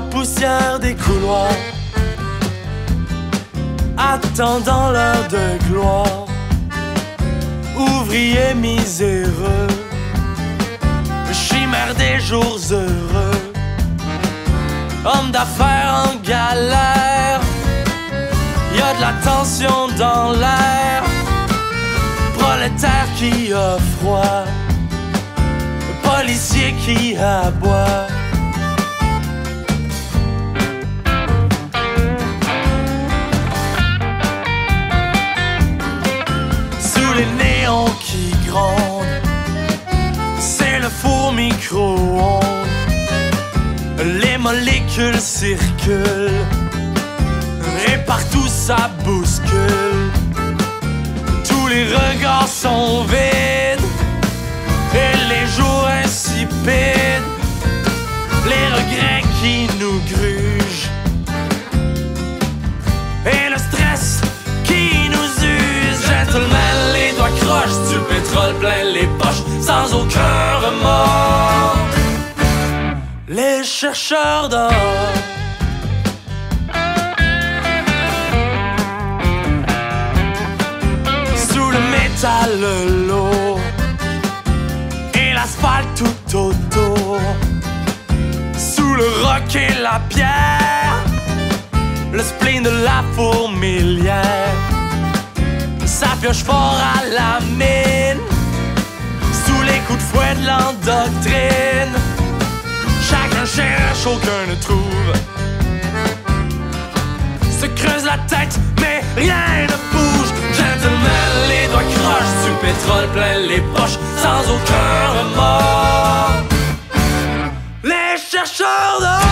la poussière des couloirs, attendant l'heure de gloire. Ouvriers miséreux, chimère des jours heureux, hommes d'affaires en galère, y a de la tension dans l'air, prolétaire qui a froid, policier qui aboie. Sous les néons qui grondent, c'est le four micro-ondes, les molécules circulent et partout ça bouscule. Tous les regards sont vides et les jours insipides, les regrets qui nous grugent et le stress qui nous use. Gentlemen, les doigts croches, du pétrole plein les poches, sans aucun remords. Les chercheurs d'or, sous le métal lourd et l'asphalte tout autour, sous le roc et la pierre, le spleen de la fourmilière, ça pioche fort à la mine, sous les coups de fouet de l'endoctrine. Chacun cherche, aucun ne trouve, se creuse la tête, mais rien ne bouge. Gentlemen, les doigts croches, du pétrole plein les poches, sans aucun remords. Les chercheurs d'or.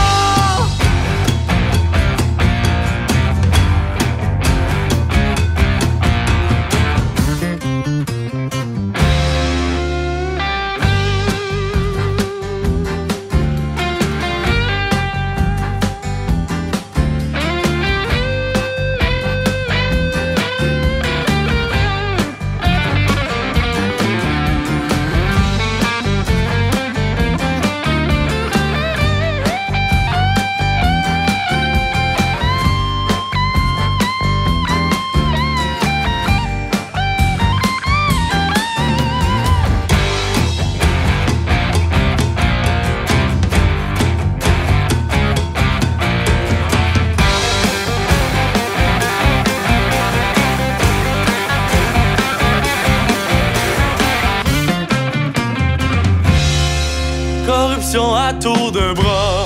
Corruption à tour de bras,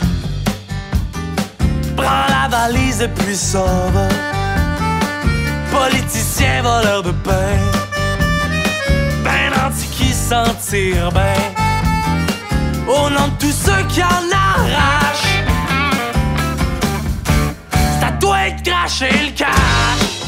prends la valise et puis s'en va. Politicien voleur de pain, ben anti qui s'en tire ben, au nom de tous ceux qui en arrachent, c'est à toi de cracher le cash.